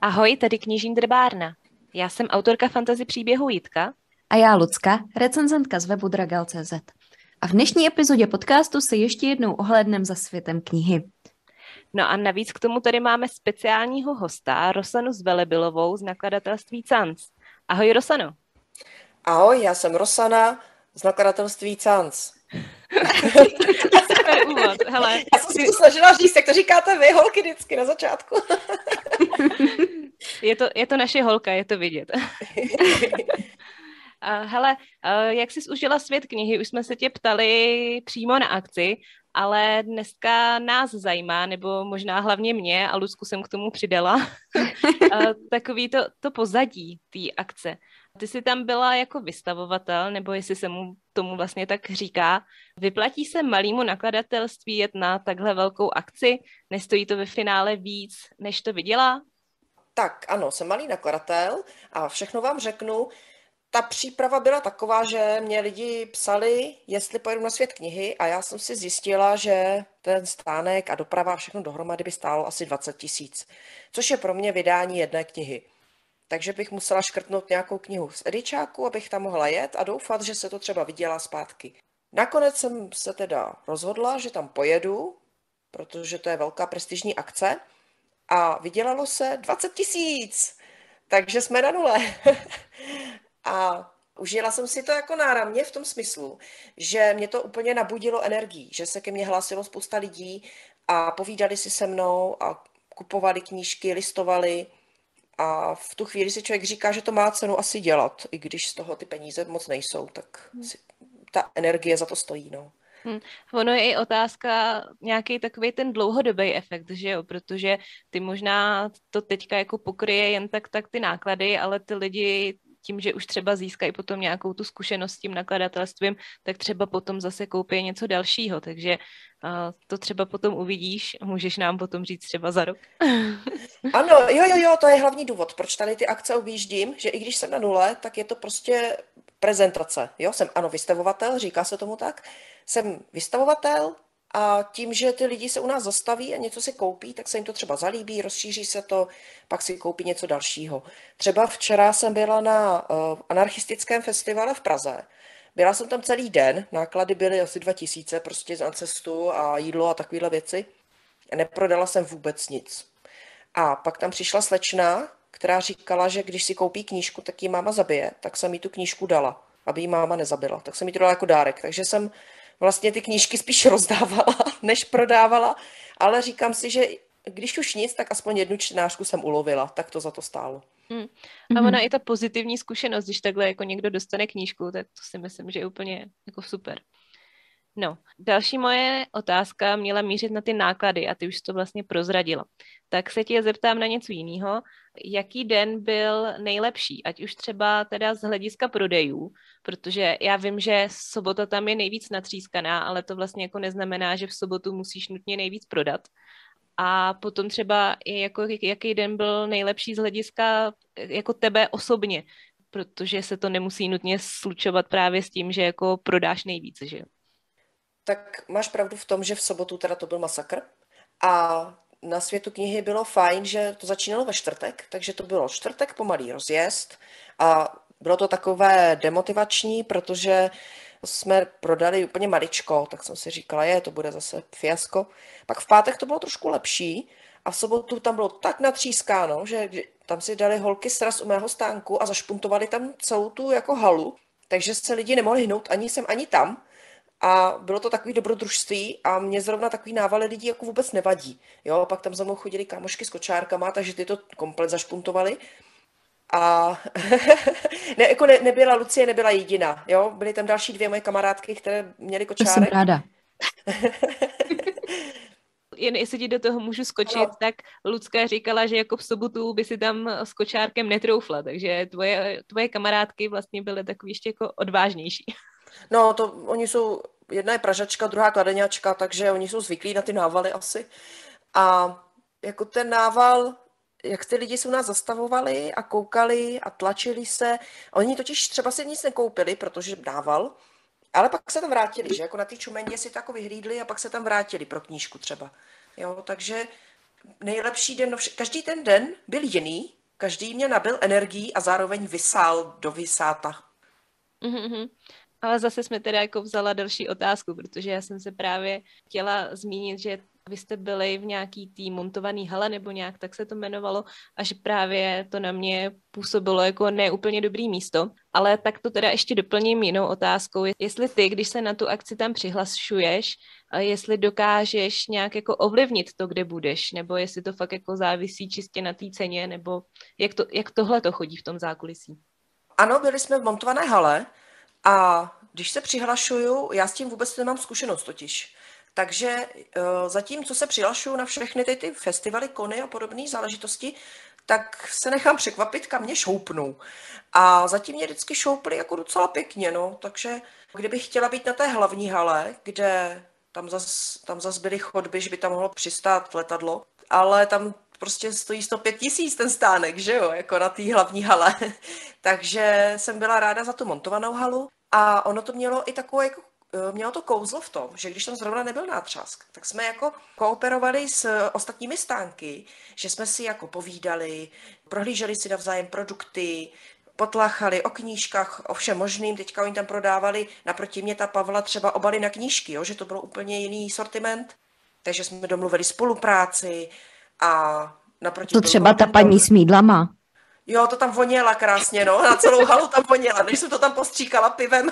Ahoj, tady knižní drbárna. Já jsem autorka fantasy příběhu Jitka. A já Lucka, recenzentka z webu Dragal.cz. A v dnešní epizodě podcastu se ještě jednou ohlédnem za světem knihy. No a navíc k tomu tady máme speciálního hosta, Rosanu Zvelebilovou z nakladatelství Cans. Ahoj, Rosano. Ahoj, já jsem Rosana z nakladatelství Cans. Super úvod, hele. Já jsem si to snažila říct, jak to říkáte vy, holky, vždycky na začátku. Je to naše holka, je to vidět. Hele, jak jsi užila svět knihy? Už jsme se tě ptali přímo na akci, ale dneska nás zajímá, nebo možná hlavně mě, a Lucku jsem k tomu přidala, takový to pozadí té akce. Ty jsi tam byla jako vystavovatel, nebo jestli se mu tomu vlastně tak říká. Vyplatí se malému nakladatelství jet na takhle velkou akci? Nestojí to ve finále víc, než to vydělá? Tak ano, jsem malý nakladatel a všechno vám řeknu. Ta příprava byla taková, že mě lidi psali, jestli pojedu na svět knihy, a já jsem si zjistila, že ten stánek a doprava a všechno dohromady by stálo asi 20 000, což je pro mě vydání jedné knihy. Takže bych musela škrtnout nějakou knihu z edičáku, abych tam mohla jet a doufat, že se to třeba vydělá zpátky. Nakonec jsem se teda rozhodla, že tam pojedu, protože to je velká prestižní akce, a vydělalo se 20 000, takže jsme na nule. A užila jsem si to jako náramně v tom smyslu, že mě to úplně nabudilo energií, že se ke mně hlásilo spousta lidí a povídali si se mnou a kupovali knížky, listovali. A v tu chvíli si člověk říká, že to má cenu asi dělat, i když z toho ty peníze moc nejsou, tak ta energie za to stojí, no. Ono je i otázka nějaký takový ten dlouhodobý efekt, že jo, protože ty možná to teďka jako pokryje jen tak ty náklady, ale ty lidi tím, že už třeba získají potom nějakou tu zkušenost s tím nakladatelstvím, tak třeba potom zase koupí něco dalšího, takže to třeba potom uvidíš a můžeš nám potom říct třeba za rok. Ano, jo, to je hlavní důvod, proč tady ty akce objíždím, že i když jsem na nule, tak je to prostě prezentace, jo, jsem ano vystavovatel, říká se tomu tak, jsem vystavovatel a tím, že ty lidi se u nás zastaví a něco si koupí, tak se jim to třeba zalíbí, rozšíří se to, pak si koupí něco dalšího. Třeba včera jsem byla na anarchistickém festivale v Praze. Byla jsem tam celý den, náklady byly asi 2000 prostě na cestu a jídlo a takovéhle věci. Neprodala jsem vůbec nic. A pak tam přišla slečna, která říkala, že když si koupí knížku, tak ji máma zabije, tak jsem jí tu knížku dala, aby ji máma nezabila. Tak jsem jí to dala jako dárek. Takže jsem vlastně ty knížky spíš rozdávala, než prodávala, ale říkám si, že když už nic, tak aspoň jednu čtenářku jsem ulovila, tak to za to stálo. A ona i ta pozitivní zkušenost, když takhle jako někdo dostane knížku, tak to si myslím, že je úplně jako super. No, další moje otázka měla mířit na ty náklady a ty už to vlastně prozradila. Tak se tě zeptám na něco jiného. Jaký den byl nejlepší, ať už třeba teda z hlediska prodejů, protože já vím, že sobota tam je nejvíc natřískaná, ale to vlastně jako neznamená, že v sobotu musíš nutně nejvíc prodat. A potom třeba i jako jaký den byl nejlepší z hlediska jako tebe osobně, protože se to nemusí nutně slučovat právě s tím, že jako prodáš nejvíc, že jo? Tak máš pravdu v tom, že v sobotu teda to byl masakr a na světu knihy bylo fajn, že to začínalo ve čtvrtek, takže to bylo čtvrtek, pomalý rozjezd a bylo to takové demotivační, protože jsme prodali úplně maličko, tak jsem si říkala, to bude zase fiasko. Pak v pátek to bylo trošku lepší a v sobotu tam bylo tak natřískáno, že tam si dali holky sraz u mého stánku a zašpuntovali tam celou tu jako halu, takže se lidi nemohli hnout ani sem, ani tam. A bylo to takový dobrodružství a mě zrovna takový návaly lidí jako vůbec nevadí. Jo, pak tam za mnou chodili kámošky s kočárkama, takže ty to komplet zašpuntovali. A nebyla Lucie, nebyla jediná. Jo, byly tam další dvě moje kamarádky, které měly To jsem kočárek. ráda. Jen jestli ti do toho můžu skočit, Ano. tak Lucka říkala, že jako v sobotu by si tam s kočárkem netroufla, takže tvoje kamarádky vlastně byly takový ještě jako odvážnější. No, to oni jsou, jedna je Pražačka, druhá Kladeňačka, takže oni jsou zvyklí na ty návaly asi. A jako ten nával, jak ty lidi se u nás zastavovali a koukali a tlačili se. Oni totiž třeba si nic nekoupili, protože nával, ale pak se tam vrátili, že jako na té čumendě si to jako vyhlídli a pak se tam vrátili pro knížku třeba. Jo, takže nejlepší den, každý ten den byl jiný, každý mě nabyl energií a zároveň vysál do vysáta. Mhm. Ale zase jsme teda jako vzala další otázku, protože já jsem se právě chtěla zmínit, že vy jste byli v nějaký tý montovaný hale, nebo nějak tak se to jmenovalo, a že právě to na mě působilo jako neúplně dobrý místo. Ale tak to teda ještě doplním jinou otázkou. Jestli ty, když se na tu akci tam přihlašuješ, jestli dokážeš nějak jako ovlivnit to, kde budeš, nebo jestli to fakt jako závisí čistě na té ceně, nebo jak tohle to chodí v tom zákulisí? Ano, byli jsme v montované hale a když se přihlašuju, já s tím vůbec nemám zkušenost totiž. Takže zatím, co se přihlašuju na všechny ty festivaly, kony a podobné záležitosti, tak se nechám překvapit, kam mě šoupnou. A zatím mě vždycky šoupli jako docela pěkně, no. Takže kdybych chtěla být na té hlavní hale, kde tam zas byly chodby, že by tam mohlo přistát letadlo, ale tam prostě stojí 105 000 ten stánek, že jo, jako na té hlavní hale. Takže jsem byla ráda za tu montovanou halu a ono to mělo i takové jako mělo to kouzlo v tom, že když tam zrovna nebyl nátřask, tak jsme jako kooperovali s ostatními stánky, že jsme si jako povídali, prohlíželi si navzájem produkty, potlachali o knížkách, o všem možným. Teďka oni tam prodávali naproti mě ta Pavla třeba obaly na knížky, jo, že to bylo úplně jiný sortiment. Takže jsme domluvili spolupráci a naproti... To třeba ta paní s mýdlama. Jo, to tam voněla krásně, no. Na celou halu tam voněla, když jsem to tam postříkala pivem.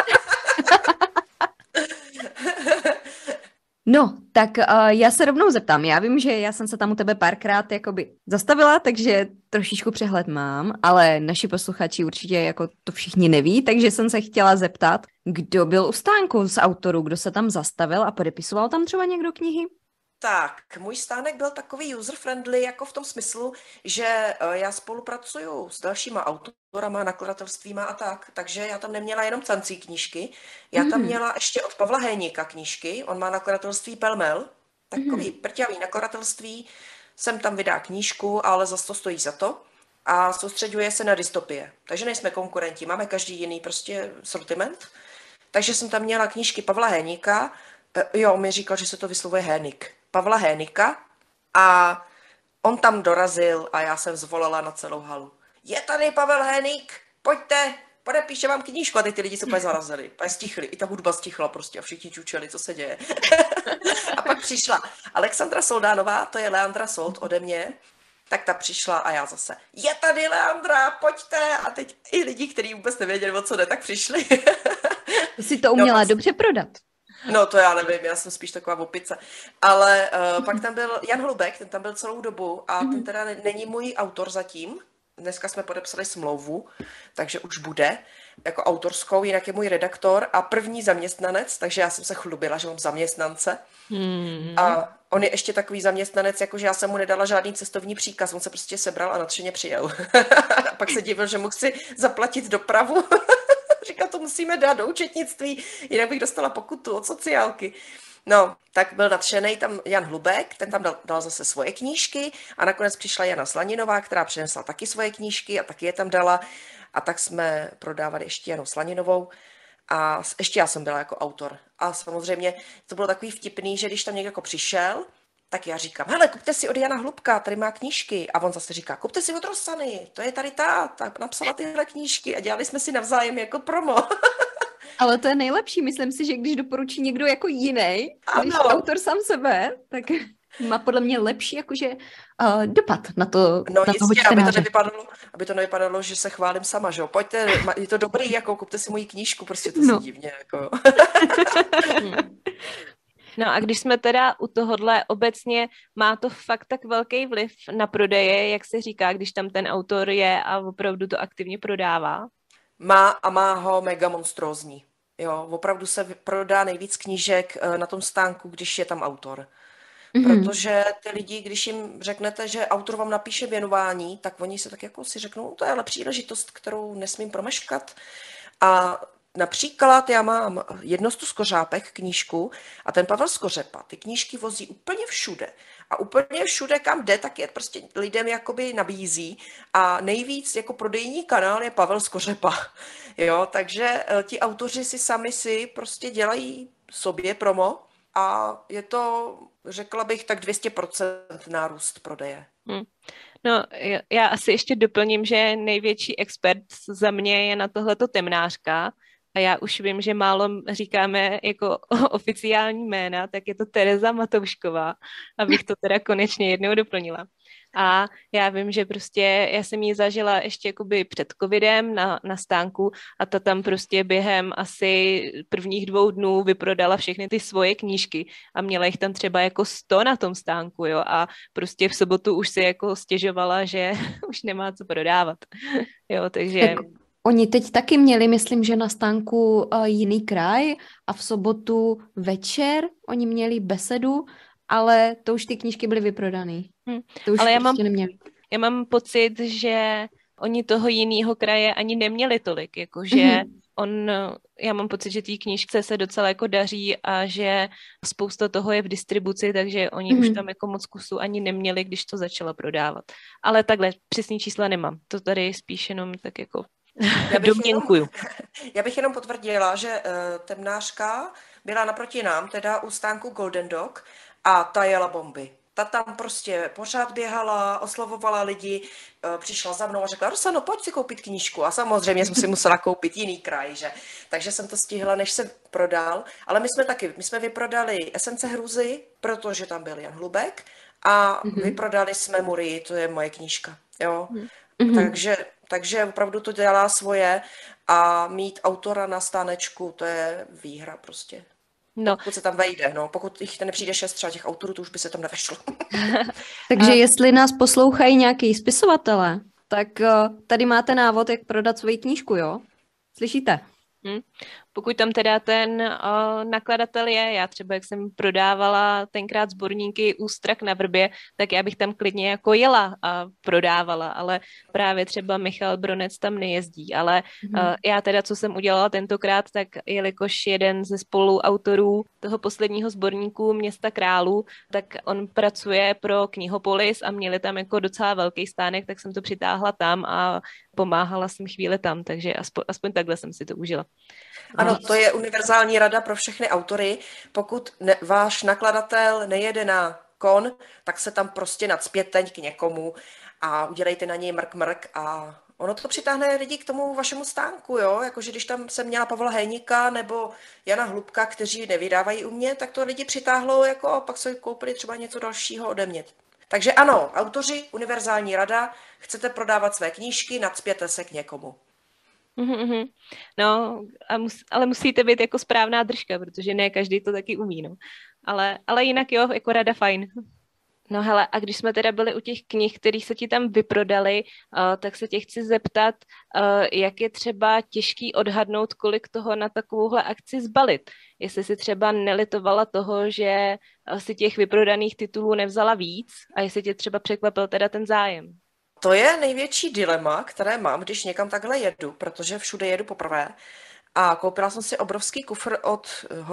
No, tak já se rovnou zeptám. Já vím, že já jsem se tam u tebe párkrát jakoby zastavila, takže trošičku přehled mám, ale naši posluchači určitě jako to všichni neví, takže jsem se chtěla zeptat, kdo byl u stánku z autorů, kdo se tam zastavil a podepisoval tam třeba někdo knihy? Tak, můj stánek byl takový user-friendly jako v tom smyslu, že já spolupracuju s dalšíma autorama, nakladatelstvíma a tak, takže já tam neměla jenom cancí knížky, já tam měla ještě od Pavla Hénika knížky, on má nakladatelství Pelmel, takový prťavý nakladatelství, sem tam vydá knížku, ale zase to stojí za to a soustředuje se na dystopie, takže nejsme konkurenti, máme každý jiný prostě sortiment, takže jsem tam měla knížky Pavla Hénika, jo, mi říkal, že se to vyslovuje Hénik. Pavla Hénika a on tam dorazil a já jsem zvolala na celou halu. Je tady Pavel Hénik, pojďte, podepíše vám knížku. A teď ty lidi se úplně zarazili, úplně stichli. I ta hudba stichla prostě a všichni čučeli, co se děje. A pak přišla Alexandra Soldánová, to je Leandra Sold ode mě, tak ta přišla a já zase, je tady Leandra, pojďte. A teď i lidi, kteří vůbec nevěděli, o co jde, tak přišli. Ty jsi to uměla dobře prodat. No to já nevím, já jsem spíš taková opice. Ale pak tam byl Jan Hlubek, ten tam byl celou dobu a ten teda není můj autor zatím. Dneska jsme podepsali smlouvu, takže už bude jako autorskou, jinak je můj redaktor a první zaměstnanec, takže já jsem se chlubila, že mám zaměstnance. A on je ještě takový zaměstnanec, jakože já jsem mu nedala žádný cestovní příkaz, on se prostě sebral a nadšeně přijel. A pak se divil, že mu chci zaplatit dopravu. Říkal, to musíme dát do účetnictví, jinak bych dostala pokutu od sociálky. No, tak byl nadšený tam Jan Hlubek, ten tam dal zase svoje knížky a nakonec přišla Jana Slaninová, která přinesla taky svoje knížky a taky je tam dala a tak jsme prodávali ještě Janu Slaninovou a ještě já jsem byla jako autor. A samozřejmě to bylo takový vtipný, že když tam někdo jako přišel, tak já říkám, hele, kupte si od Jana Hlubka, tady má knížky. A on zase říká, kupte si od Rosany, to je tady ta napsala tyhle knížky a dělali jsme si navzájem jako promo. Ale to je nejlepší, myslím si, že když doporučí někdo jako jiný, než autor sám sebe, tak má podle mě lepší jakože dopad na to, no na jistě, aby to nevypadalo, že se chválím sama, že jo. Pojďte, je to dobrý, jako kupte si moji knížku, prostě to si divně, jako. No a když jsme teda u tohohle, obecně má to fakt tak velký vliv na prodeje, jak se říká, když tam ten autor je a opravdu to aktivně prodává? Má ho mega monstrózní. Jo, opravdu se prodá nejvíc knížek na tom stánku, když je tam autor. Protože ty lidi, když jim řeknete, že autor vám napíše věnování, tak oni se tak jako si řeknou, to je ale příležitost, kterou nesmím promeškat. A například já mám Jednostu Skořápek knížku a ten Pavel Skořepa ty knížky vozí úplně všude. A úplně všude, kam jde, tak je prostě lidem jakoby nabízí. A nejvíc jako prodejní kanál je Pavel Skořepa. Jo, takže ti autoři si sami prostě dělají sobě promo a je to, řekla bych, tak 200% nárůst prodeje. No, já asi ještě doplním, že největší expert za mě je na tohleto temnářka a já už vím, že málo říkáme jako oficiální jména, tak je to Tereza Matoušková, abych to teda konečně jednou doplnila. A já vím, že prostě já jsem ji zažila ještě jakoby před covidem na stánku a ta tam prostě během asi prvních 2 dnů vyprodala všechny ty svoje knížky a měla jich tam třeba jako 100 na tom stánku, jo, a prostě v sobotu už si jako stěžovala, že už nemá co prodávat, jo, takže... Tak oni teď taky měli, myslím, že na stánku jiný kraj a v sobotu večer oni měli besedu, ale to už ty knížky byly vyprodaný. To už ale prostě neměli. Já mám pocit, že oni toho jiného kraje ani neměli tolik, jakože já mám pocit, že té knížce se docela jako daří a že spousta toho je v distribuci, takže oni už tam jako moc kusů ani neměli, když to začala prodávat. Ale takhle přesný čísla nemám. To tady spíš jenom tak jako domněnkuju. Já bych jenom potvrdila, že temnářka byla naproti nám, teda u stánku Golden Dog a ta jela bomby. Ta tam prostě pořád běhala, oslovovala lidi, přišla za mnou a řekla, Rosano, pojď si koupit knížku. A samozřejmě jsem si musela koupit jiný kraj, že? Takže jsem to stihla, než se prodal. Ale my jsme vyprodali Esence hrůzy, protože tam byl Jan Hlubek a vyprodali jsme Murii, to je moje knížka. Jo? Takže opravdu to dělá svoje a mít autora na stánečku, to je výhra prostě. No. Pokud se tam vejde, no. Pokud jich nepřijde 6 třeba těch autorů, to už by se tam nevešlo. Takže jestli nás poslouchají nějaký spisovatelé, tak tady máte návod, jak prodat svoji knížku, jo? Slyšíte? Pokud tam teda ten nakladatel je, já třeba, jak jsem prodávala tenkrát sborníky Ústrak na Vrbě, tak já bych tam klidně jako jela a prodávala, ale právě třeba Michal Bronec tam nejezdí, ale já teda, co jsem udělala tentokrát, tak jelikož jeden ze spoluautorů toho posledního sborníku Města králů, tak on pracuje pro Knihopolis a měli tam jako docela velký stánek, tak jsem to přitáhla tam a pomáhala jsem chvíli tam, takže aspoň takhle jsem si to užila. Ano, to je univerzální rada pro všechny autory. Pokud váš nakladatel nejede na kon, tak se tam prostě nacpěte k někomu a udělejte na něj mrk a ono to přitáhne lidi k tomu vašemu stánku, jo? Jakože když tam jsem měla Pavla Hejníka nebo Jana Hlubka, kteří nevydávají u mě, tak to lidi přitáhlo jako a pak se koupili třeba něco dalšího ode mě. Takže ano, autoři, univerzální rada, chcete prodávat své knížky, nacpěte se k někomu. No, ale musíte být jako správná držka, protože ne každý to taky umí, no. Ale jinak jo, jako rada fajn. No hele, a když jsme teda byli u těch knih, které se ti tam vyprodali, tak se tě chci zeptat, jak je třeba těžký odhadnout, kolik toho na takovouhle akci zbalit. Jestli si třeba nelitovala toho, že si těch vyprodaných titulů nevzala víc a jestli tě třeba překvapil teda ten zájem. To je největší dilema, které mám, když někam takhle jedu, protože všude jedu poprvé. A koupila jsem si obrovský kufr od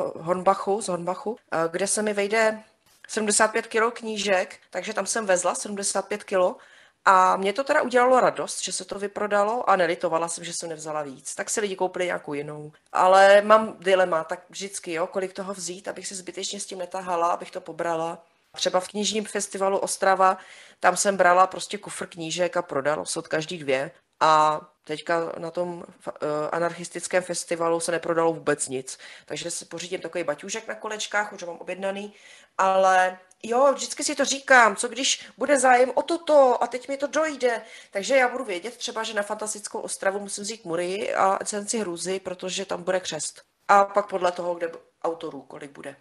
z Hornbachu, kde se mi vejde 75 kg knížek, takže tam jsem vezla 75 kg. A mě to teda udělalo radost, že se to vyprodalo a nelitovala jsem, že jsem nevzala víc. Tak si lidi koupili nějakou jinou. Ale mám dilema, tak vždycky, jo, kolik toho vzít, abych se zbytečně s tím netahala, abych to pobrala. Třeba v knižním festivalu Ostrava, tam jsem brala prostě kufr knížek a prodala se od každý 2. A teďka na tom anarchistickém festivalu se neprodalo vůbec nic. Takže si pořídím takový baťůžek na kolečkách, už ho mám objednaný, ale jo, vždycky si to říkám, co když bude zájem o toto a teď mi to dojde. Takže já budu vědět třeba, že na Fantastickou Ostravu musím vzít Murii a Esenci hrůzy, protože tam bude křest. A pak podle toho, kde autorů, kolik bude.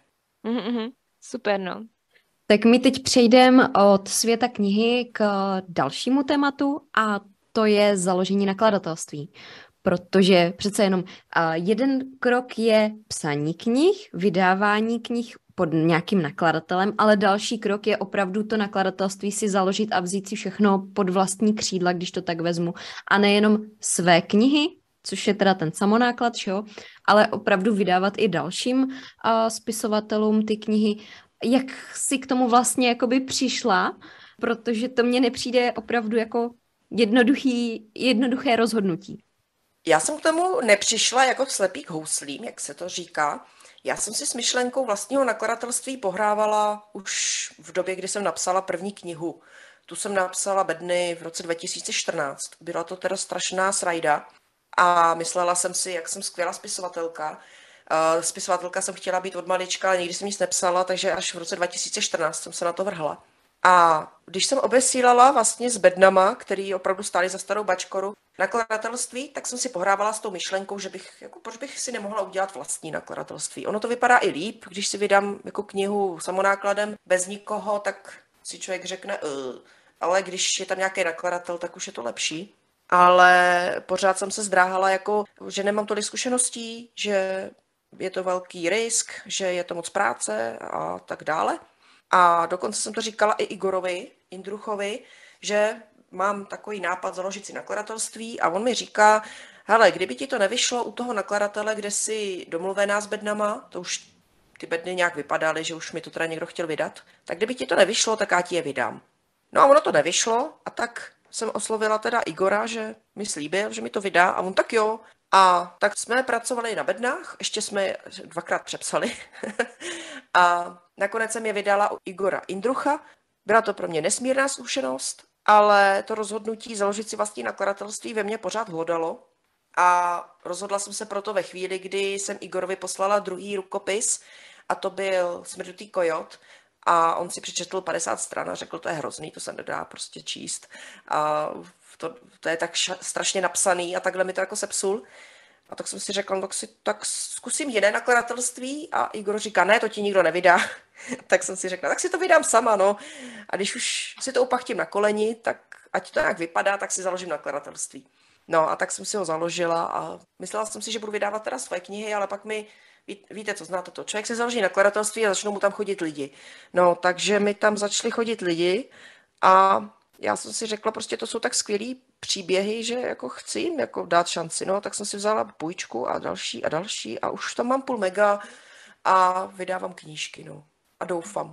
Super, no. Tak my teď přejdeme od světa knihy k dalšímu tématu a to je založení nakladatelství. Protože přece jenom jeden krok je psaní knih, vydávání knih pod nějakým nakladatelem, ale další krok je opravdu to nakladatelství si založit a vzít si všechno pod vlastní křídla, když to tak vezmu. A nejenom své knihy, což je teda ten samonáklad, čo? Ale opravdu vydávat i dalším spisovatelům ty knihy. Jak jsi k tomu vlastně jakoby přišla? Protože to mně nepřijde opravdu jako jednoduché rozhodnutí. Já jsem k tomu nepřišla jako slepý k houslím, jak se to říká. Já jsem si s myšlenkou vlastního nakladatelství pohrávala už v době, kdy jsem napsala první knihu. Tu jsem napsala Bedny v roce 2014. Byla to teda strašná srajda a myslela jsem si, jak jsem skvělá spisovatelka. Spisovatelka jsem chtěla být od malička, ale nikdy jsem nic nepsala, takže až v roce 2014 jsem se na to vrhla. A když jsem obesílala vlastně s bednama, který opravdu stály za starou bačkoru, nakladatelství, tak jsem si pohrávala s tou myšlenkou, že proč bych si nemohla udělat vlastní nakladatelství. Ono to vypadá i líp, když si vydám jako knihu samonákladem bez nikoho, tak si člověk řekne, ale když je tam nějaký nakladatel, tak už je to lepší. Ale pořád jsem se zdráhala, jako, že nemám tolik zkušeností, že je to velký risk, že je to moc práce a tak dále. A dokonce jsem to říkala i Igorovi Jindruchovi, že mám takový nápad založit si nakladatelství a on mi říká, hele, kdyby ti to nevyšlo u toho nakladatele, kde si domluvená s bednama, to už ty bedny nějak vypadaly, že už mi to teda někdo chtěl vydat, tak kdyby ti to nevyšlo, tak já ti je vydám. No a ono to nevyšlo a tak jsem oslovila teda Igora, že mi slíbil, že mi to vydá a on tak jo. A tak jsme pracovali na bednách, ještě jsme 2krát přepsali a nakonec jsem je vydala u Igora Jindrucha. Byla to pro mě nesmírná zkušenost, ale to rozhodnutí založit si vlastní nakladatelství ve mně pořád hlodalo a rozhodla jsem se proto ve chvíli, kdy jsem Igorovi poslala druhý rukopis a to byl Smrdutý kojot a on si přečetl 50 stran a řekl, to je hrozný, to se nedá prostě číst. A to je tak strašně napsaný a takhle mi to jako sepsul. A tak jsem si řekla, no, tak zkusím jiné nakladatelství a Igor říká, ne, to ti nikdo nevydá. Tak jsem si řekla, tak si to vydám sama, no. A když už si to upachtím na koleni, tak ať to nějak vypadá, tak si založím nakladatelství. No a tak jsem si ho založila a myslela jsem si, že budu vydávat teda svoje knihy, ale pak víte, co znáte to, člověk si založí nakladatelství a začnou mu tam chodit lidi. No, takže mi tam začali chodit lidi a já jsem si řekla, prostě to jsou tak skvělý příběhy, že jako chci jim jako dát šanci, no, tak jsem si vzala půjčku a další a už tam mám 0,5 mega a vydávám knížky, no, a doufám.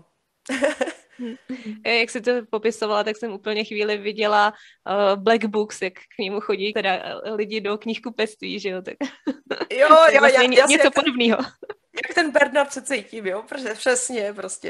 Jak jsi to popisovala, tak jsem úplně chvíli viděla Black Books, jak k němu chodí teda lidi do knihkupectví, že jo, tak Jo, vlastně něco podobného. Jak ten Bernard se cítím, jo, přesně, prostě.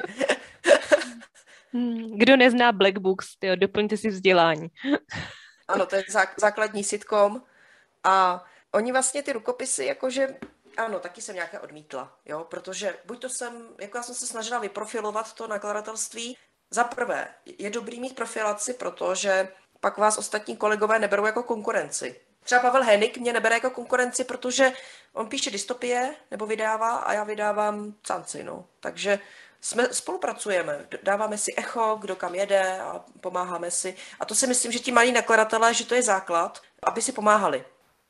Kdo nezná Black Books, tyjo, doplňte si vzdělání. Ano, to je základní sitcom a oni vlastně ty rukopisy, jakože, ano, taky jsem nějaké odmítla, jo, protože buď to já jsem se snažila vyprofilovat to nakladatelství. Za prvé, je dobrý mít profilaci, protože pak vás ostatní kolegové neberou jako konkurenci. Třeba Pavel Hénik mě nebere jako konkurenci, protože on píše dystopie nebo vydává a já vydávám canci, no, takže spolupracujeme, dáváme si echo, kdo kam jede a pomáháme si. A to si myslím, že ti malí nakladatelé, že to je základ, aby si pomáhali.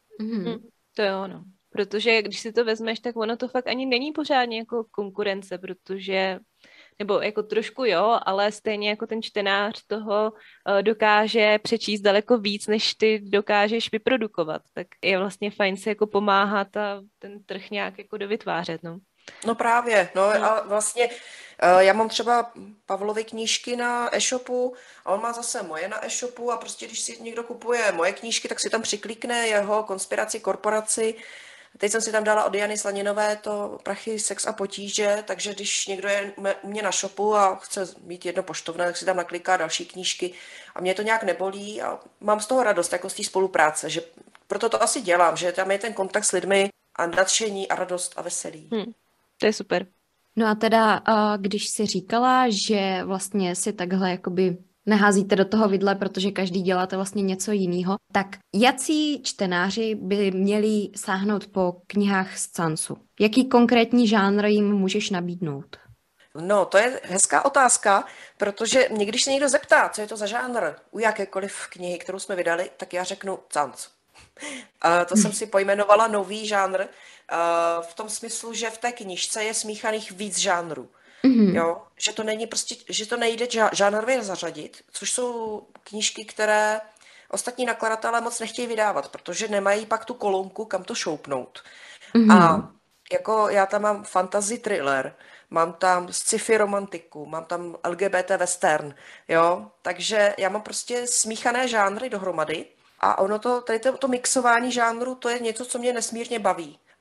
To je ono. Protože když si to vezmeš, tak ono to fakt ani není pořádně jako konkurence, protože, nebo jako trošku jo, ale stejně jako ten čtenář toho dokáže přečíst daleko víc, než ty dokážeš vyprodukovat. Tak je vlastně fajn se jako pomáhat a ten trh nějak jako dovytvářet, no. No právě, no a vlastně já mám třeba Pavlovy knížky na e-shopu a on má zase moje na e-shopu a prostě když si někdo kupuje moje knížky, tak si tam přiklikne jeho Konspiraci korporaci. Teď jsem si tam dala od Jany Slaninové to Prachy, sex a potíže, takže když někdo je u mě na shopu a chce mít jedno poštovné, tak si tam nakliká další knížky a mě to nějak nebolí a mám z toho radost, jako z té spolupráce, že proto to asi dělám, že tam je ten kontakt s lidmi a nadšení a radost a veselí. To je super. No a teda, když jsi říkala, že vlastně si takhle jakoby neházíte do toho vidle, protože každý děláte vlastně něco jiného, tak jací čtenáři by měli sáhnout po knihách z Cancu? Jaký konkrétní žánr jim můžeš nabídnout? No, to je hezká otázka, protože mě, když se někdo zeptá, co je to za žánr u jakékoliv knihy, kterou jsme vydali, tak já řeknu Canc. To jsem si pojmenovala nový žánr, v tom smyslu, že v té knižce je smíchaných víc žánrů. Jo? Že to není prostě, že to nejde žánrově zařadit, což jsou knížky, které ostatní nakladatelé moc nechtějí vydávat, protože nemají pak tu kolonku, kam to šoupnout. A jako já tam mám fantasy thriller, mám tam sci-fi romantiku, mám tam LGBT western, jo, takže já mám prostě smíchané žánry dohromady a ono to mixování žánru, to je něco, co mě nesmírně baví.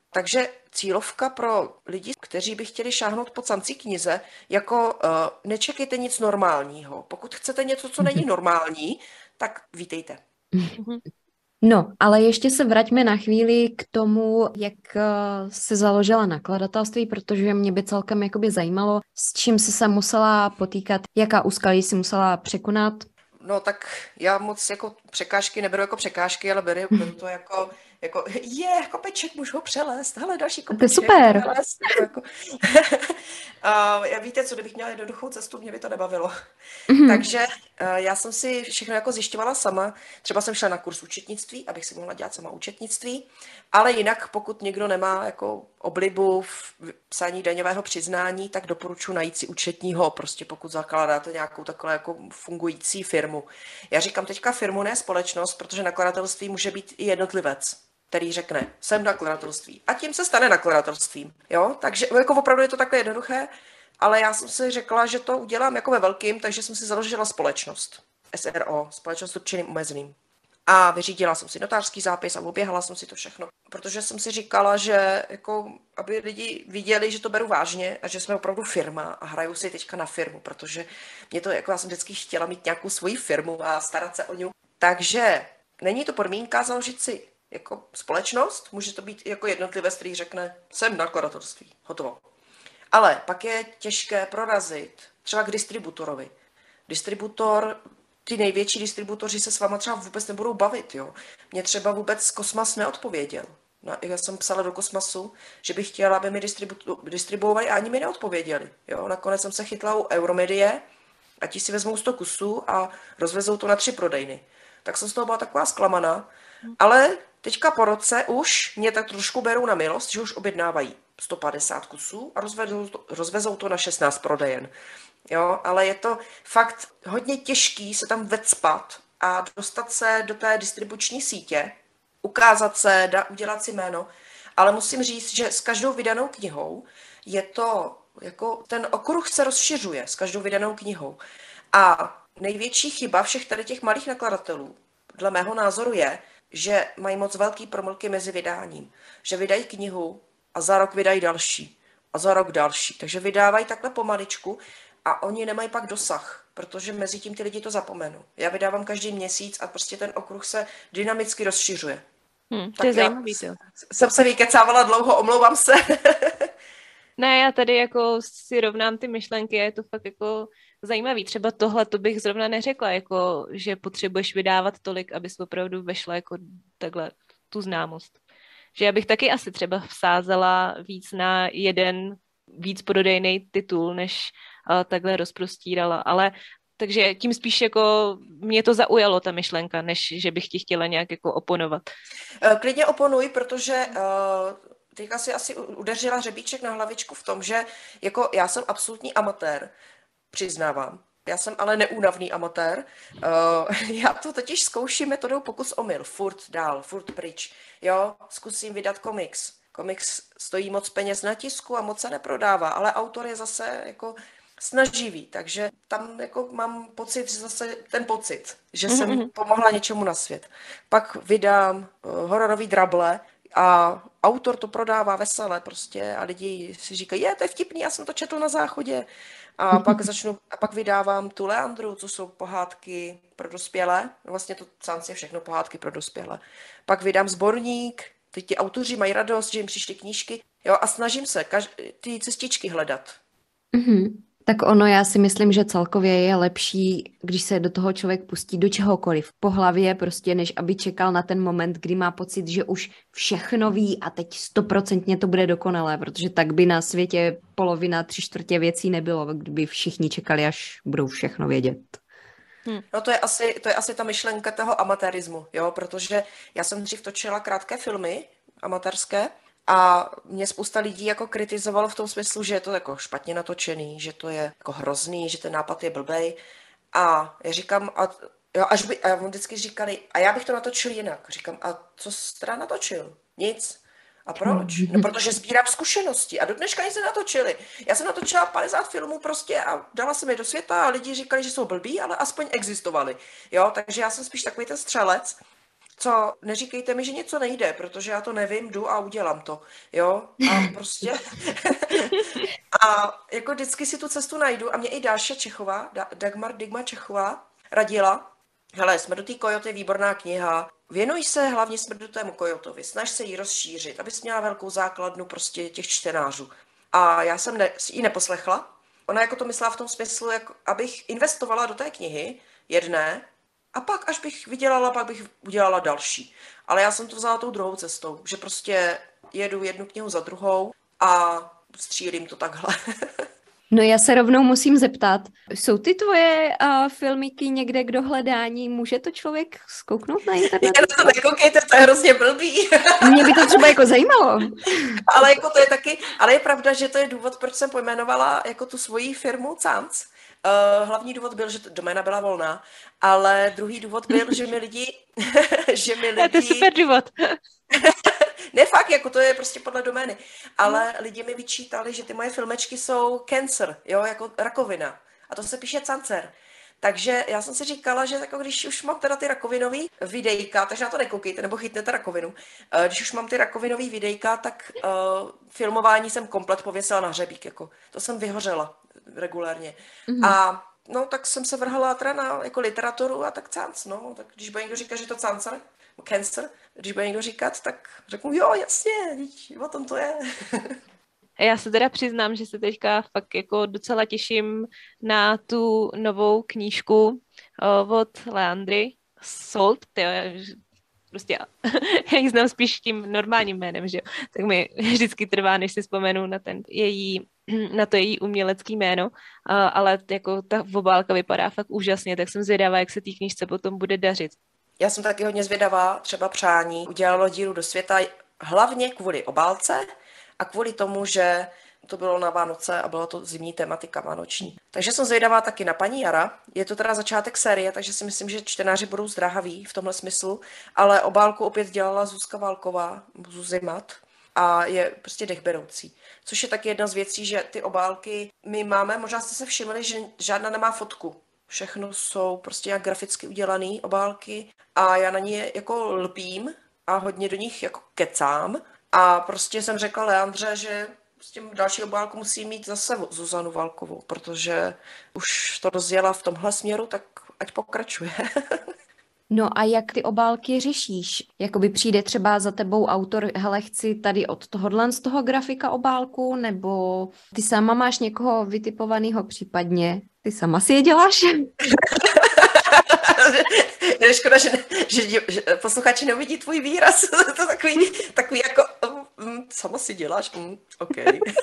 Takže cílovka pro lidi, kteří by chtěli šáhnout po Cancí knize, jako nečekejte nic normálního. Pokud chcete něco, co není normální, tak vítejte. No, ale ještě se vraťme na chvíli k tomu, jak se založila nakladatelství, protože mě by celkem jakoby zajímalo, s čím jsi se musela potýkat, jaká úskalí si musela překonat. No tak já moc jako překážky neberu jako překážky, ale beru to jako kopeček, můžu ho přelézt, hele, další kopeček. To je super. Přelézt, jako. Víte co, kdybych měla jednoduchou cestu, mě by to nebavilo. Takže já jsem si všechno jako zjišťovala sama. Třeba jsem šla na kurz účetnictví, abych si mohla dělat sama účetnictví, ale jinak pokud někdo nemá jako oblibu v psání daňového přiznání, tak doporučuji najít si účetního, prostě pokud zakládáte nějakou takhle jako fungující firmu. Já říkám teďka firmu, ne společnost, protože nakladatelství může být i jednotlivec, který řekne, jsem nakladatelství a tím se stane nakladatelstvím. Jo? Takže jako opravdu je to takhle jednoduché, ale já jsem si řekla, že to udělám jako ve velkým, takže jsem si založila společnost. SRO, společnost s ručením omezeným. A vyřídila jsem si notářský zápis a oběhala jsem si to všechno. Protože jsem si říkala, že jako, aby lidi viděli, že to beru vážně a že jsme opravdu firma a hraju si teďka na firmu, protože mě to, jako já jsem vždycky chtěla mít nějakou svoji firmu a starat se o ní. Takže není to podmínka založit si jako společnost, může to být jako jednotlivec, který řekne, jsem nakladatelství, hotovo. Ale pak je těžké prorazit třeba k distributorovi. Distributor, ty největší distributoři se s váma třeba vůbec nebudou bavit, jo. Mě třeba vůbec Kosmas neodpověděl. Já jsem psala do Kosmasu, že bych chtěla, aby mi distribuovali a ani mi neodpověděli, jo. Nakonec jsem se chytla u Euromedie a ti si vezmou 100 kusů a rozvezou to na 3 prodejny. Tak jsem z toho byla taková zklamaná, ale teďka po roce už mě tak trošku berou na milost, že už objednávají 150 kusů a rozvezou to na 16 prodejen. Jo, ale je to fakt hodně těžký se tam vecpat a dostat se do té distribuční sítě, ukázat se, udělat si jméno, ale musím říct, že s každou vydanou knihou je to, jako ten okruh se rozšiřuje s každou vydanou knihou. A největší chyba všech tady těch malých nakladatelů, dle mého názoru je, že mají moc velký promlky mezi vydáním. Že vydají knihu a za rok vydají další a za rok další. Takže vydávají takhle pomaličku a oni nemají pak dosah, protože mezi tím ty lidi to zapomenou. Já vydávám každý měsíc a prostě ten okruh se dynamicky rozšiřuje. To je zajímavý, to. Jsem se vykecávala dlouho, omlouvám se. Ne, já tady jako si rovnám ty myšlenky, je to fakt jako zajímavý. Třeba tohle to bych zrovna neřekla, jako že potřebuješ vydávat tolik, abys opravdu vešla jako takhle tu známost. Že já bych taky asi třeba vsázela víc na jeden víc prodejný titul, než takhle rozprostírala, ale takže tím spíš jako mě to zaujalo, ta myšlenka, než že bych ti chtěla nějak jako oponovat. Klidně oponuj, protože teďka si asi udeřila hřebíček na hlavičku v tom, že jako já jsem absolutní amatér, přiznávám. Já jsem ale neúnavný amatér. Já to totiž zkouším metodou pokus omyl. Furt dál, furt pryč. Jo, zkusím vydat komiks. Komiks stojí moc peněz na tisku a moc se neprodává, ale autor je zase jako snaživý, takže tam jako mám pocit, zase ten pocit, že jsem pomohla něčemu na svět. Pak vydám hororový drable a autor to prodává veselé prostě a lidi si říkají, to je vtipný, já jsem to četl na záchodě. A pak vydávám tu Leandru, co jsou pohádky pro dospělé. Vlastně to Canc je všechno pohádky pro dospělé. Pak vydám sborník, teď ti autoři mají radost, že jim přišly knížky. Jo, a snažím se ty cestičky hledat. Tak ono, já si myslím, že celkově je lepší, když se do toho člověk pustí do čehokoliv po hlavě, prostě než aby čekal na ten moment, kdy má pocit, že už všechno ví a teď 100% to bude dokonalé, protože tak by na světě polovina, 3/4 věcí nebylo, kdyby všichni čekali, až budou všechno vědět. No to je asi ta myšlenka toho amatérismu, jo, protože já jsem dřív točila krátké filmy amatérské, a mě spousta lidí jako kritizovalo v tom smyslu, že je to jako špatně natočený, že to je jako hrozný, že ten nápad je blbej. A já říkám, a on vždycky říkali, a já bych to natočil jinak. Říkám, a co jsi teda natočil? Nic. A proč? No, protože sbírám zkušenosti a do dneška nic natočili. Já jsem natočila 50 filmů prostě a dala jsem je do světa a lidi říkali, že jsou blbí, ale aspoň existovali. Jo, takže já jsem spíš takový ten střelec. co neříkejte mi, že něco nejde, protože já to nevím, jdu a udělám to, jo, a prostě a jako vždycky si tu cestu najdu a mě i Dáša Čechová, Digma Čechová radila, hele, Smrduté kojoty je výborná kniha, věnuj se hlavně Smrdutému kojotovi, snaž se jí rozšířit, abys měla velkou základnu prostě těch čtenářů. A já jsem ji neposlechla, ona jako to myslela v tom smyslu, jak abych investovala do té knihy jedné a pak, až bych vydělala, pak bych udělala další. Ale já jsem to vzala tou druhou cestou, že prostě jedu jednu knihu za druhou a střílím to takhle. No já se rovnou musím zeptat, jsou ty tvoje filmiky někde k dohledání? Může to člověk zkouknout na internetu? Na to nekoukejte, to je hrozně blbý. Mě by to třeba jako zajímalo. Ale jako to je taky, ale je pravda, že to je důvod, proč jsem pojmenovala jako tu svoji firmu Canc. Hlavní důvod byl, že doména byla volná, ale druhý důvod byl, že mi lidi... To je super důvod. Ne fakt, jako to je prostě podle domény. Ale lidi mi vyčítali, že ty moje filmečky jsou cancer, jo, jako rakovina. A to se píše cancer. Takže já jsem si říkala, že jako když už mám teda ty rakovinový videjka, takže na to nekoukejte, nebo chytnete rakovinu. Když už mám ty rakovinový videjka, tak filmování jsem komplet pověsila na hřebík, jako. To jsem vyhořela regulérně. Mm-hmm. A no, tak jsem se vrhala teda na jako literaturu a tak canc, no. Tak když bude někdo říkat, že to cancer, když bude někdo říkat, tak řeknu, jo, jasně, o tom to je. Já se teda přiznám, že se teďka fakt jako docela těším na tu novou knížku od Leandry Salt, prostě já ji znám spíš tím normálním jménem, že jo, tak mi vždycky trvá, než si vzpomenu na to její umělecký jméno, ale jako ta obálka vypadá fakt úžasně, tak jsem zvědavá, jak se té knížce potom bude dařit. Já jsem taky hodně zvědavá, třeba Přání udělalo díru do světa hlavně kvůli obálce a kvůli tomu, že to bylo na Vánoce a byla to zimní tematika vánoční. Takže jsem zvědavá taky na Paní Jara. Je to teda začátek série, takže si myslím, že čtenáři budou zdráhaví v tomhle smyslu, ale obálku opět dělala Zuzka Válková, Zuzimat, a je prostě dechberoucí. Což je taky jedna z věcí, že ty obálky my máme, možná jste se všimli, že žádná nemá fotku. Všechno jsou prostě jak graficky udělané obálky a já na ně jako lpím a hodně do nich jako kecám. A prostě jsem řekla Leandře, že s tím další obálku musí mít zase Zuzanu Válkovou, protože už to rozjela v tomhle směru, tak ať pokračuje. No a jak ty obálky řešíš? Jakoby přijde třeba za tebou autor, hele, chci tady od tohohle z toho grafika obálku, nebo ty sama máš někoho vytipovaného případně? Ty sama si je děláš? Je škoda, že posluchači neuvidí tvůj výraz. To takový jako, sama si děláš, OK.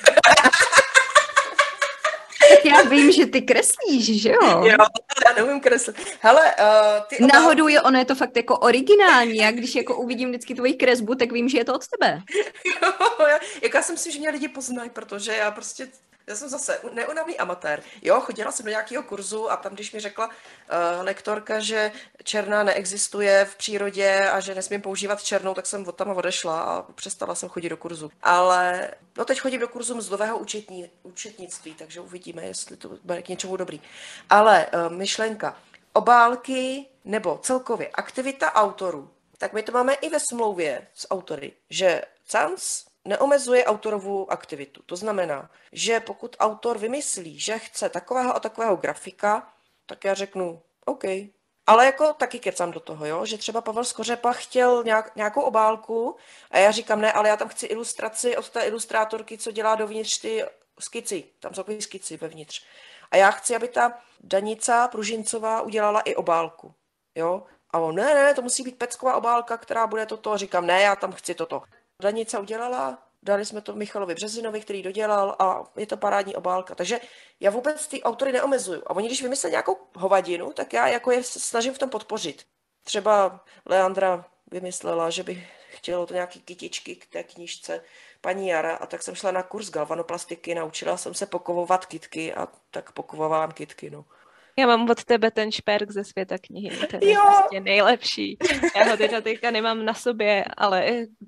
Já vím, že ty kreslíš, že jo? Jo, já neumím kreslit. Hele, ty obálky... Náhodou ono je to fakt jako originální. Já když jako uvidím vždycky tvoji kresbu, tak vím, že je to od tebe. Jo, já si myslím, že mě lidi poznají, protože já jsem zase neunavný amatér. Jo, chodila jsem do nějakého kurzu a tam, když mi řekla lektorka, že černá neexistuje v přírodě a že nesmím používat černou, tak jsem od tam odešla a přestala jsem chodit do kurzu. Ale no teď chodím do kurzu mzdového účetnictví, takže uvidíme, jestli to bude k něčemu dobrý. Ale myšlenka, obálky nebo celkově aktivita autorů, tak my to máme i ve smlouvě s autory, že Canc neomezuje autorovou aktivitu. To znamená, že pokud autor vymyslí, že chce takového a takového grafika, tak já řeknu OK. Ale jako taky kecám do toho, jo? Že třeba Pavel Skořepa chtěl nějakou obálku a já říkám ne, ale já tam chci ilustraci od té ilustrátorky, co dělá dovnitř ty skici. Tam jsou takové skici vevnitř. A já chci, aby ta Danica Pružincová udělala i obálku. Jo? A on, ne, to musí být pecková obálka, která bude toto. A říkám, ne, já tam chci toto. Danica udělala, dali jsme to Michalovi Březinovi, který dodělal a je to parádní obálka. Takže já vůbec ty autory neomezuju. A oni, když vymyslí nějakou hovadinu, tak já jako je snažím v tom podpořit. Třeba Leandra vymyslela, že by chtělo to nějaký kytičky k té knížce Paní Jara a tak jsem šla na kurz galvanoplastiky, naučila jsem se pokovovat kytky a tak pokovávám kytky, no. Já mám od tebe ten šperk ze světa knihy, ten je prostě nejlepší. Já ho teďka nemám na sobě, ale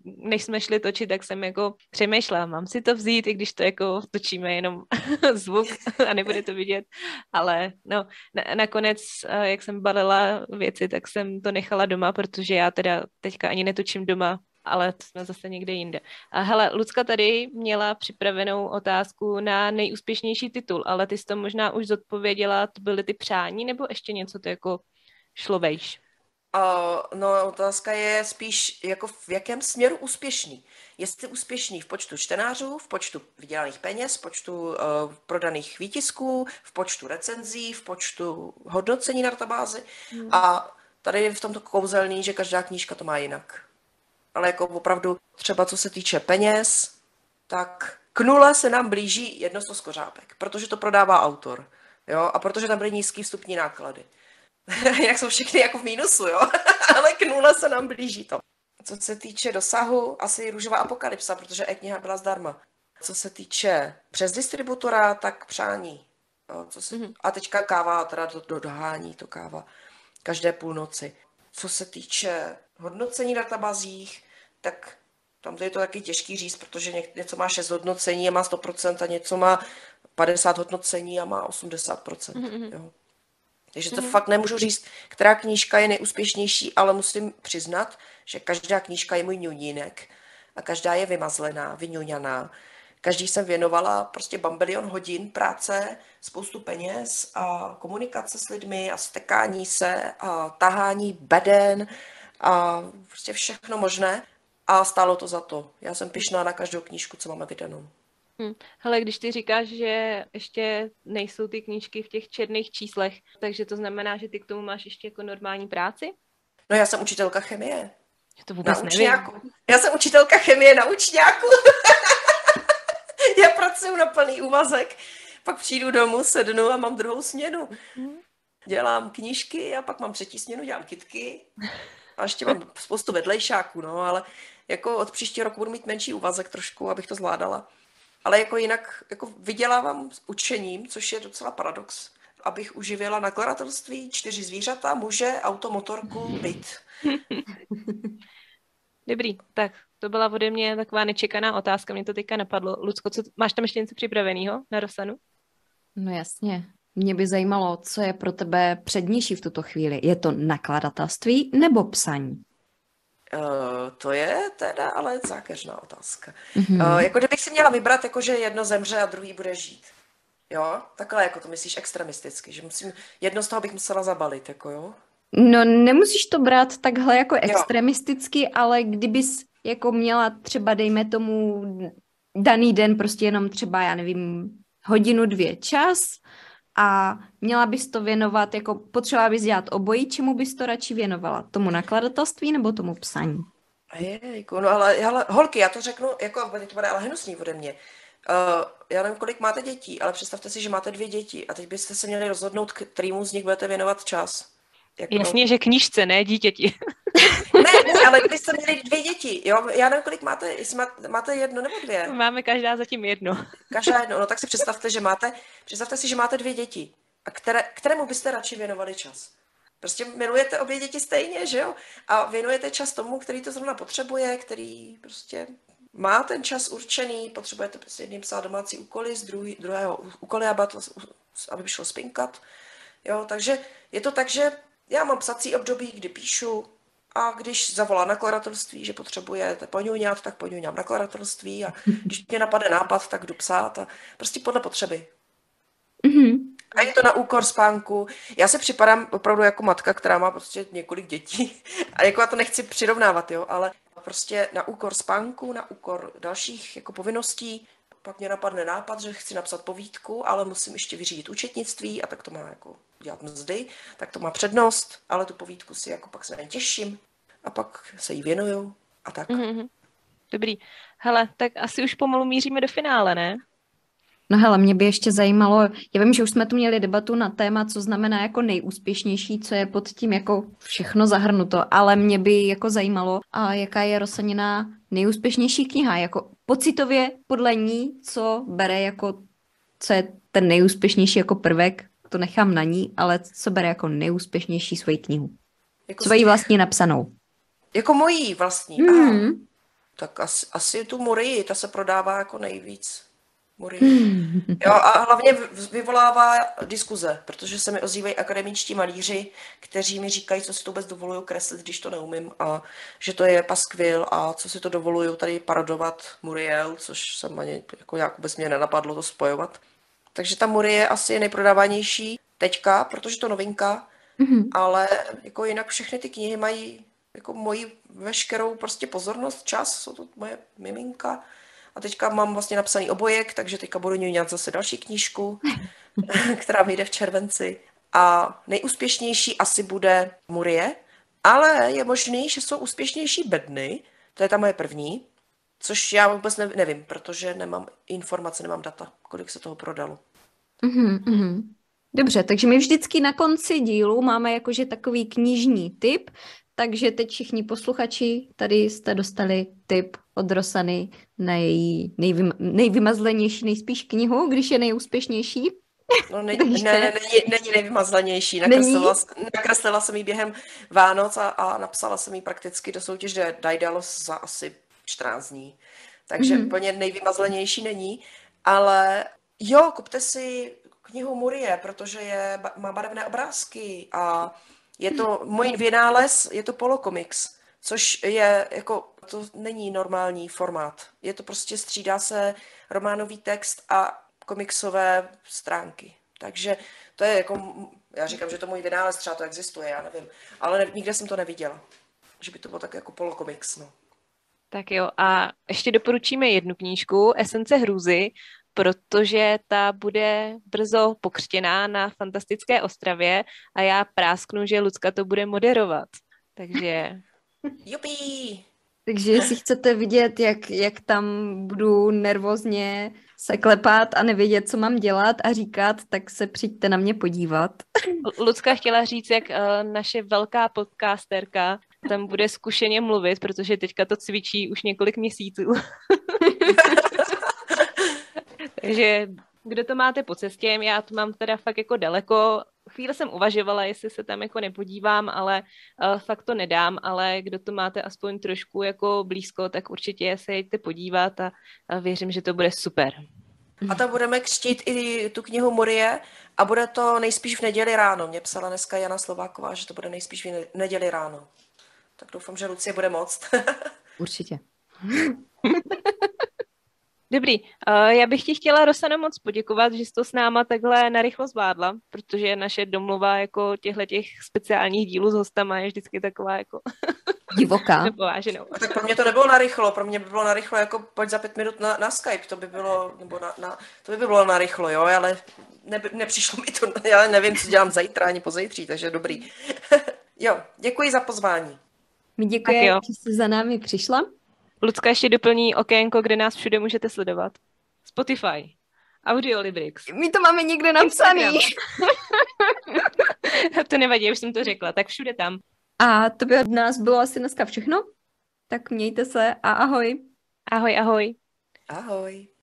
než jsme šli točit, tak jsem jako přemýšlela, mám si to vzít, i když to jako točíme jenom zvuk a nebude to vidět, ale no, nakonec, jak jsem balila věci, tak jsem to nechala doma, protože já teda teďka ani netočím doma, ale to jsme zase někde jinde. A hele, Lucka tady měla připravenou otázku na nejúspěšnější titul, ale ty jsi to možná už zodpověděla, to byly ty přání, nebo ještě něco to jako šlo vejš? No, otázka je spíš jako v jakém směru úspěšný. Jestli úspěšný v počtu čtenářů, v počtu vydělaných peněz, v počtu prodaných výtisků, v počtu recenzí, v počtu hodnocení na databázi. A tady je v tomto kouzelný, že každá knížka to má jinak. Ale jako opravdu třeba co se týče peněz, tak k nule se nám blíží Jednostos kořápek, protože to prodává autor. Jo? A protože tam byly nízký vstupní náklady. Jak jsou všechny jako v mínusu, jo? Ale k nule se nám blíží to. Co se týče dosahu, asi Růžová apokalypsa, protože e-kniha byla zdarma. Co se týče přes distributora, tak přání. Jo, a teďka káva, teda dohání to káva každé půlnoci. Co se týče hodnocení na databázích, tak tam je to taky těžký říct, protože něco má 6 hodnocení a má 100% a něco má 50 hodnocení a má 80%. Jo. Takže to fakt nemůžu říct, která knížka je nejúspěšnější, ale musím přiznat, že každá knížka je můj ňunínek a každá je vymazlená, vyňuňaná. Každý jsem věnovala prostě bambilion hodin práce, spoustu peněz a komunikace s lidmi a stekání se a tahání beden a prostě všechno možné a stálo to za to. Já jsem pyšná na každou knížku, co máme vydanou. Hele, když ty říkáš, že ještě nejsou ty knížky v těch černých číslech, takže to znamená, že ty k tomu máš ještě jako normální práci? No já jsem učitelka chemie. To vůbec nevím. Já jsem učitelka chemie na učňáku. Já pracuji na plný úvazek, pak přijdu domů, sednu a mám druhou směnu. Dělám knížky a pak mám třetí směnu, dělám kytky. A ještě mám spoustu vedlejšáků, no, ale jako od příštího roku budu mít menší úvazek trošku, abych to zvládala. Ale jako jinak jako vydělávám učením, což je docela paradox. Abych uživila nakladatelství, 4 zvířata, muže, auto, motorku, byt. Dobrý, tak to byla ode mě taková nečekaná otázka, mě to teďka napadlo. Lucko, máš tam ještě něco připraveného na Rosanu? No jasně. Mě by zajímalo, co je pro tebe přednější v tuto chvíli. Je to nakladatelství nebo psaní? To je teda ale zákeřná otázka. Jako kdybych si měla vybrat, jako že jedno zemře a druhý bude žít. Jo? Takhle jako to myslíš extremisticky, že jedno z toho bych musela zabalit, jako jo? No nemusíš to brát takhle jako extremisticky, ale kdybys jako měla třeba, dejme tomu, daný den prostě jenom třeba, já nevím, 1-2 hodiny čas a měla bys to věnovat, jako potřeba bys dělat obojí, čemu bys to radši věnovala? Tomu nakladatelství nebo tomu psaní? Jejku, no ale holky, já to řeknu, jako to bude ale hnusný ode mě. Já nevím, kolik máte dětí, ale představte si, že máte 2 děti a teď byste se měli rozhodnout, kterému z nich budete věnovat čas. Jako... Jasně, že knížce, ne dítěti. Ne, ale kdybyste měli 2 děti, jo, já nevím, kolik máte, jestli máte 1 nebo 2. Máme každá zatím 1. Každá 1, no tak si představte si, že máte 2 děti. A kterému byste radši věnovali čas? Prostě milujete obě děti stejně, že jo? A věnujete čas tomu, který to zrovna potřebuje, který prostě má ten čas určený, potřebujete prostě jedním psát domácí úkoly, z druhého úkoly, aby šlo spinkat. Jo, takže je to tak, že já mám psací období, kdy píšu a když zavolá nakladatelství, že potřebujete poňuňat, tak poňuňám nakladatelství a když mě napadne nápad, tak jdu psát a prostě podle potřeby. A je to na úkor spánku. Já si připadám opravdu jako matka, která má prostě několik dětí a jako já to nechci přirovnávat, jo, ale prostě na úkor spánku, na úkor dalších jako povinností. Pak mě napadne nápad, že chci napsat povídku, ale musím ještě vyřídit účetnictví a tak to má jako dělat mzdy, tak to má přednost, ale tu povídku si jako pak se těším a pak se jí věnuju a tak. Dobrý. Hele, tak asi už pomalu míříme do finále, ne? No hele, mě by ještě zajímalo, já vím, že už jsme tu měli debatu na téma, co znamená jako nejúspěšnější, co je pod tím jako všechno zahrnuto, ale mě by jako zajímalo, a jaká je Rosanina nejúspěšnější kniha, jako pocitově podle ní, co bere jako, co je ten nejúspěšnější jako prvek, to nechám na ní, ale co bere jako nejúspěšnější svoji knihu. Jako svoji vlastní napsanou. Jako mojí vlastní. Tak asi tu Murii, ta se prodává jako nejvíc. Murii. Jo, a hlavně vyvolává diskuze, protože se mi ozývají akademičtí malíři, kteří mi říkají, co si to vůbec dovoluju kreslit, když to neumím, a že to je paskvil a co si to dovoluju tady parodovat Muriel, což jsem ani jako nějak vůbec mě nenapadlo to spojovat. Takže ta Murie asi je nejprodávanější teďka, protože to novinka, ale jako jinak všechny ty knihy mají jako moji veškerou prostě pozornost, čas, jsou to moje miminka. A teďka mám vlastně napsaný obojek, takže teďka budu dělat zase další knížku, která vyjde v červenci. A nejúspěšnější asi bude Murie, ale je možný, že jsou úspěšnější bedny. To je ta moje první, což já vůbec nevím, protože nemám informace, nemám data, kolik se toho prodalo. Dobře, takže my vždycky na konci dílu máme jakože takový knižní tip, takže teď všichni posluchači, tady jste dostali tip od Rosany na její nejvymazlenější nejspíš knihu, když je nejúspěšnější. No, není nejvymazlenější. Nakreslila jsem ji během Vánoc a napsala jsem ji prakticky do soutěže Daedalus za asi 14 dní. Takže úplně nejvymazlenější není, ale jo, kupte si knihu Murie, protože má barevné obrázky a je to můj vynález, je to polokomiks, což je jako, to není normální formát. Je to prostě střídá se románový text a komiksové stránky. Takže to je jako, já říkám, že to můj vynález, třeba to existuje, já nevím, ale nikde jsem to neviděla, že by to bylo tak jako polokomiks, no. Tak jo, a ještě doporučíme jednu knížku, Esence hrůzy, protože ta bude brzo pokřtěná na Fantastické Ostravě a já prásknu, že Lucka to bude moderovat. Takže... Jupí! Takže jestli chcete vidět, jak tam budu nervózně se klepat a nevědět, co mám dělat a říkat, tak se přijďte na mě podívat. Lucka chtěla říct, jak naše velká podcasterka tam bude zkušeně mluvit, protože teďka to cvičí už několik měsíců. Takže kdo to máte po cestě, já to mám teda fakt jako daleko. Chvíli jsem uvažovala, jestli se tam jako nepodívám, ale fakt to nedám, ale kdo to máte aspoň trošku jako blízko, tak určitě se jděte podívat a věřím, že to bude super. A tam budeme křtít i tu knihu Murie a bude to nejspíš v neděli ráno. Mě psala dneska Jana Slováková, že to bude nejspíš v neděli ráno. Tak doufám, že Lucie bude moct. Určitě. Dobrý, já bych ti chtěla, Rosano, moc poděkovat, že jsi to s náma takhle narychlo zvládla, protože naše domluva jako těch speciálních dílů s hostama je vždycky taková jako divoká. Nepováženou. Tak pro mě to nebylo narychlo, pro mě by bylo narychlo jako pojď za 5 minut na Skype, to by bylo, nebo to by bylo narychlo, jo, ale nepřišlo mi to, já nevím, co dělám zítra ani pozítří, takže dobrý. Jo, děkuji za pozvání. My děkujeme, že jsi za námi přišla. Lucka ještě doplní okénko, kde nás všude můžete sledovat. Spotify, Audiolibrix. My to máme někde napsaný. To nevadí, už jsem to řekla, tak všude tam. A to by od nás bylo asi dneska všechno. Tak mějte se a ahoj. Ahoj, ahoj. Ahoj.